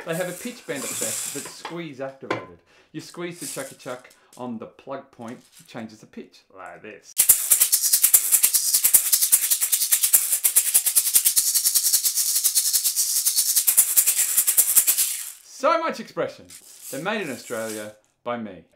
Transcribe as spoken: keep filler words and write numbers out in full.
They have a pitch bend effect that's squeeze activated. You squeeze the Chuka Chuk on the plug point, it changes the pitch, like this. So much expression. They're made in Australia by me.